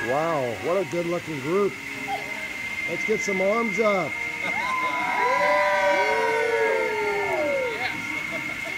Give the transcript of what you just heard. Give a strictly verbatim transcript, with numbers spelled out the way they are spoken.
Wow, what a good looking group. Let's get some arms up.